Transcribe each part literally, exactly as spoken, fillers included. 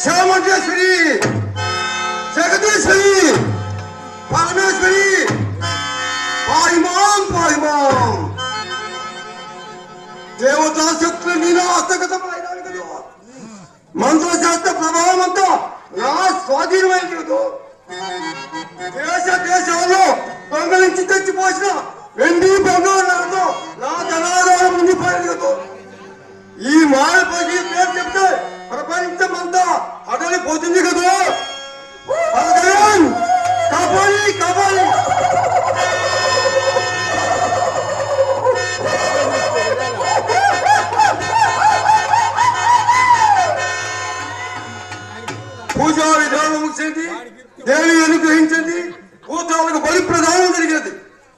చాముండేశ్వరి, జగదీశ్వరి, పరమేశ్వరి, పాయిమాం పాయిమాం. దేవతా శక్తులు నేను హస్తగతమైన కదా, మంత్రశాస్త్ర ప్రభావం అంతా నా స్వాధీనమైన కదా. దేశ దేశాల్లో దొంగలించి తెచ్చిపోసిన వెండి బంగారాలతో నా ధనాధారం ఉండిపోయింది కదా. ఈ మాయపకి పేరు చెప్తే ప్రపంచం అంతా అడలిపోతుంది కదా. కాపాలి కాపాలి. పూజా విధానం ముగిసింది, దేవి అనుగ్రహించింది, భూతాలకు బలి ప్రదానం జరిగినది.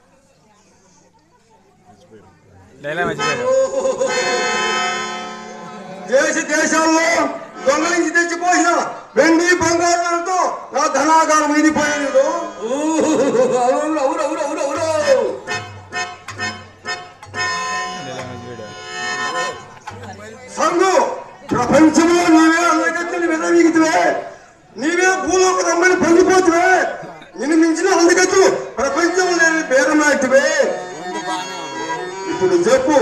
దేశ దేశాల్లో దొంగలించి తెచ్చిపోయిన వెండి బంగారాలతో నా ధనాగారం ఇదిపోయింది. సంగు ప్రపంచంలో నీవే అందగత్తని విధవీగితే, నీవే భూలోక రమ్మని పొంగిపోతువే. నిన్ను మించిన అందగత్తు ప్రపంచంలో నేను పేరున్నాయివే. ఇప్పుడు చెప్పు,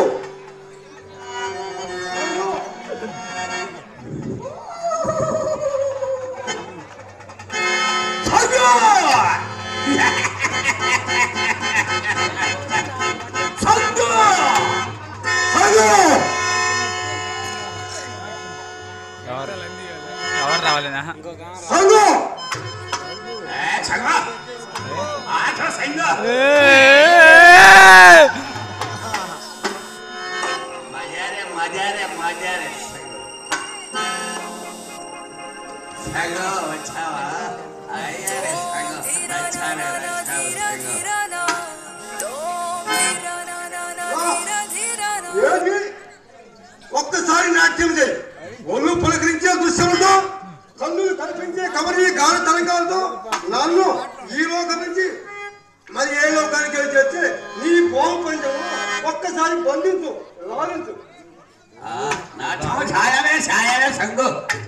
ఎవరు రావాలేనా ఒక్కసారి నాట్యం చేయి. ఒళ్ళు పులకరించే దృశ్యంతో, కన్నులు కనిపించే కవరి గాన తరంగాలతో నన్ను ఈ లోకం నుంచి మరి ఏ లోకానికి వెళ్ళి చేస్తే నీ పోం పంచము ఒక్కసారి బంధించు, లాలించు. సంగు